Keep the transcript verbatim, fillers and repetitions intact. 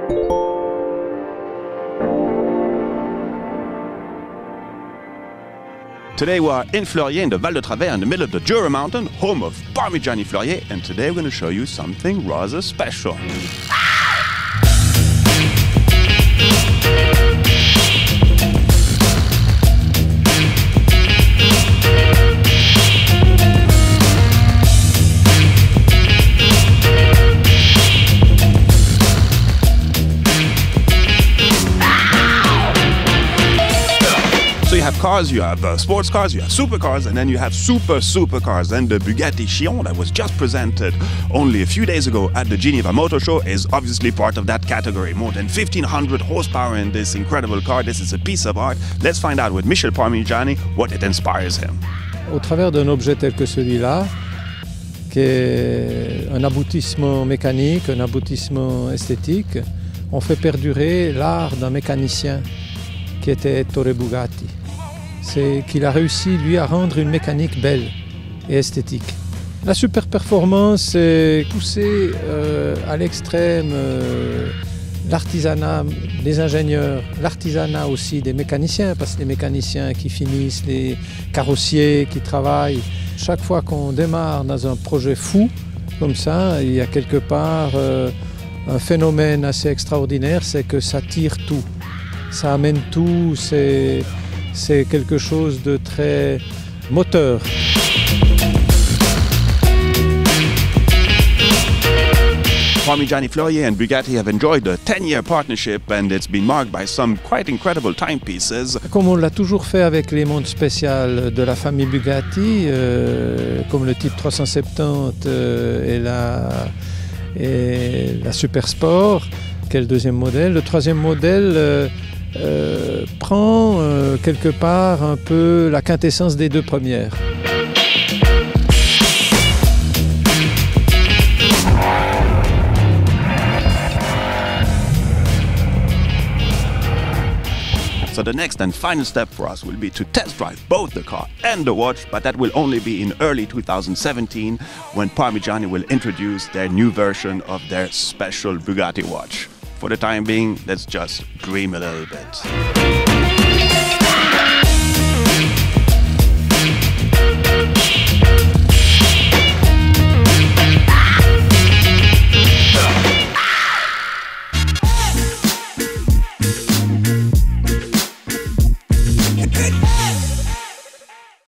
Today we are in Fleurier in the Val de Travers in the middle of the Jura Mountain, home of Parmigiani Fleurier, and today we're going to show you something rather special. You have cars, you have uh, sports cars, you have supercars, and then you have super supercars. And the Bugatti Chiron that was just presented only a few days ago at the Geneva Motor Show is obviously part of that category. More than fifteen hundred horsepower in this incredible car. This is a piece of art. Let's find out with Michel Parmigiani what it inspires him. Au travers d'un objet tel que celui-là, qui est un aboutissement mécanique, un aboutissement esthétique, on fait perdurer l'art d'un mécanicien qui était Ettore Bugatti. C'est qu'il a réussi, lui, à rendre une mécanique belle et esthétique. La super performance, c'est pousser euh, à l'extrême euh, l'artisanat des ingénieurs, l'artisanat aussi des mécaniciens, parce que les mécaniciens qui finissent, les carrossiers qui travaillent. Chaque fois qu'on démarre dans un projet fou, comme ça, il y a quelque part euh, un phénomène assez extraordinaire, c'est que ça tire tout. Ça amène tout, c'est c'est quelque chose de très moteur. Parmigiani Fleurier and Bugatti have enjoyed a ten-year partnership and it's been marked by some quite incredible timepieces. Comme on l'a toujours fait avec les montres spéciales de la famille Bugatti, euh, comme le Type trois cent soixante-dix euh, et, la, et la Super Sport, qui est le deuxième modèle. Le troisième modèle euh, Euh, prend euh, quelque part un peu la quintessence des deux premières. So the next and final step for us will be to test drive both the car and the watch, but that will only be in early two thousand seventeen when Parmigiani will introduce their new version of their special Bugatti watch. For the time being, let's just dream a little bit.